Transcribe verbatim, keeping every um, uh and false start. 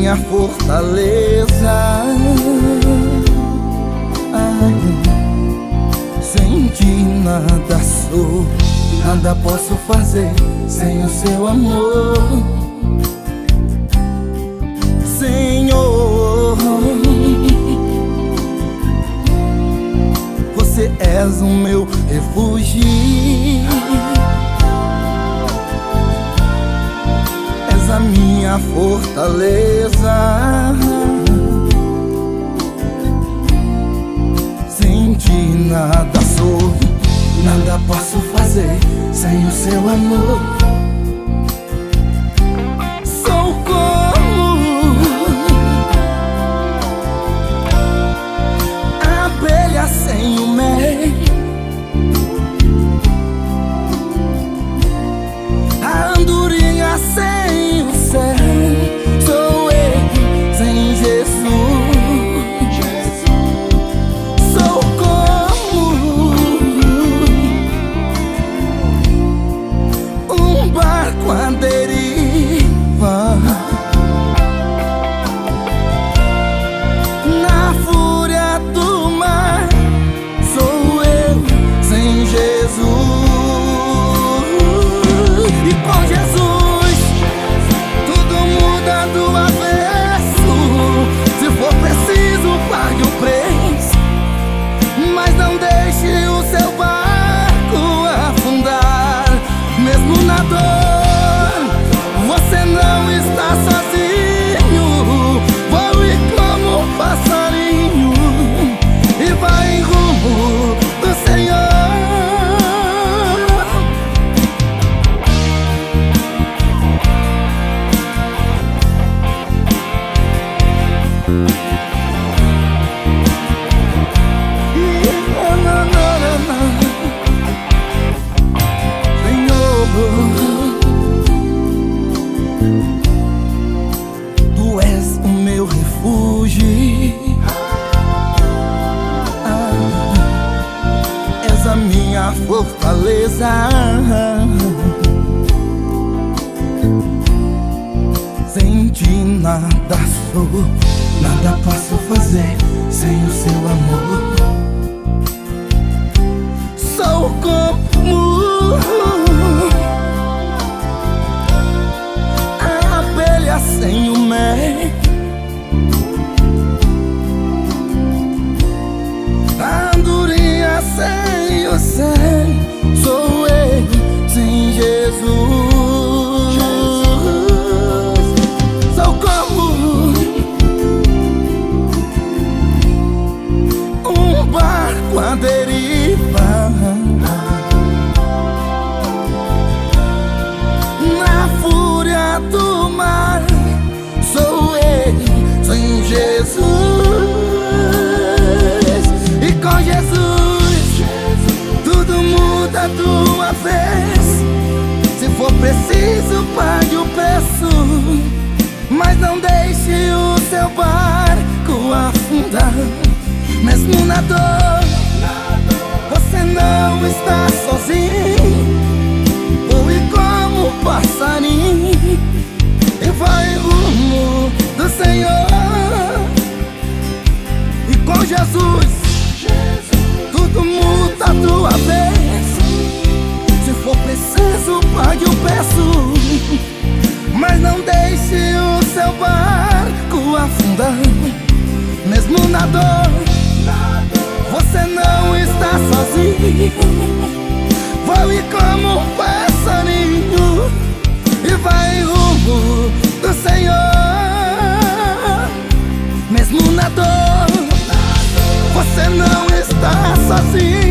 minha fortaleza. Ai, sem ti nada sou, nada posso fazer sem o seu amor, Senhor. Você és o meu refúgio, és a minha fortaleza. Sem ti nada sou, nada posso fazer sem o seu amor. Sou como a abelha sem o mel, a andorinha sem o céu. Sou eu sem Jesus. Sou como um barco à deriva, na fúria do mar. Sou eu sem Jesus. E com Jesus tudo muda do avesso. Se for preciso, pague o preço, mas não deixe o seu barco afundar. Mesmo na dor, você não está sozinho. Voe como um passarinho e vai em rumo do Senhor. Tu és o meu refúgio, ah, és a minha fortaleza. Sem ti nada sou, nada posso fazer sem o seu amor. Sou como a abelha sem o mel, a andorinha sem o céu. Sou eu sem Jesus. Sou como um barco à deriva, na fúria do mar. Sou eu sem Jesus. E com Jesus tudo muda de uma vez. Se for preciso, pague o preço, mas não deixe o seu barco afundar. Mesmo na dor, você não está sozinho. Voe como um passarinho e vai em rumo do Senhor. E com Jesus tudo muda a tua vez. Se for preciso, pague o preço, mas não deixe o seu barco afundar. Mesmo na dor, você não está sozinho. Voe como um passarinho e vai em rumo do Senhor. Mesmo na dor, você não está sozinho.